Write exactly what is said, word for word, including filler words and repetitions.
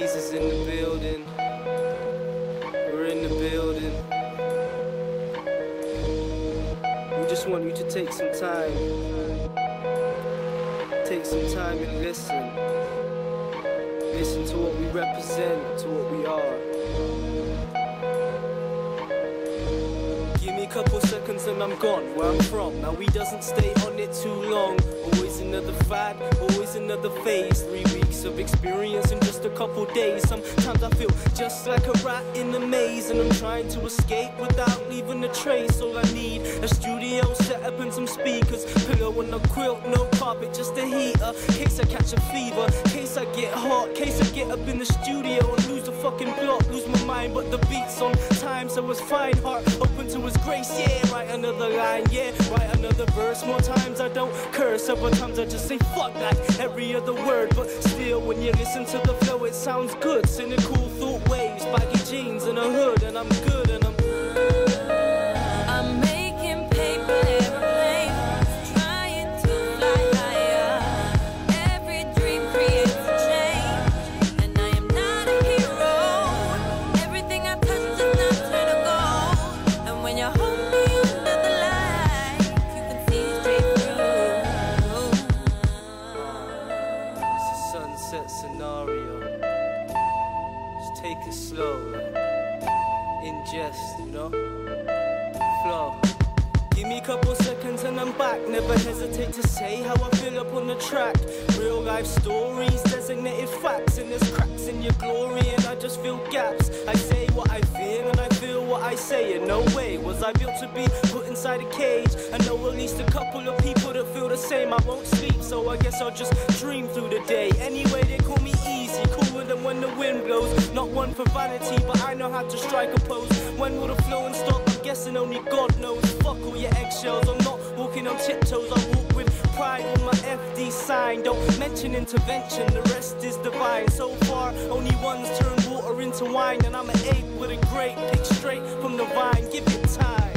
G's is in the building. We're in the building. We just want you to take some time. Take some time and listen. Listen to what we represent, to what we are. Give me a couple seconds and I'm gone, where I'm from. Now we doesn't stay on it too long. Always another fad, always another phase. Three weeks of experience in just a couple days. Sometimes I feel just like a rat in the maze, and I'm trying to escape without leaving a trace. All I need, a studio set up and some speakers, pillow and a quilt, no carpet, just a heater. Case I catch a fever, case I get hot, case I get up in the studio and lose the fucking plot, lose my mind, but the beat's on time, so it's fine. Heart open to his grace, yeah. Write another line, yeah. Write another verse. More times I don't curse, other times I just say fuck like every other word. But still, when you listen to the flow, it sounds good. Cynical thought waves, baggy jeans and a hood, and I'm good, and I'm I'm making paper airplanes, trying to fly higher. Every dream creates a change, and I am not a hero. Everything I touch does not turn to gold, and when you hold me under the light, you can see straight through. It's a sunset scenario. Just take it slow. Ingest, you know? Flow. Give me a couple seconds and I'm back. Never hesitate to say how I feel up on the track. Real life stories, designated facts, and there's cracks in your glory, and I just feel gaps. I say what I feel and I feel what I say, and no way was I built to be put inside a cage. I know at least a couple of people that feel the same. I won't sleep, so I guess I'll just dream through the day. Anyway, they call me easy, cooler than when the wind blows. Not one for vanity, but I know how to strike a pose. When will the flowing stop? I'm guessing only God knows. Fuck all your eggshells, I'm not walking on tiptoes. I walk with pride on my F D sign. Don't mention intervention, the rest is divine. So far, only one's turned water into wine, and I'm an ape with a grape picked straight from the vine. Give it time.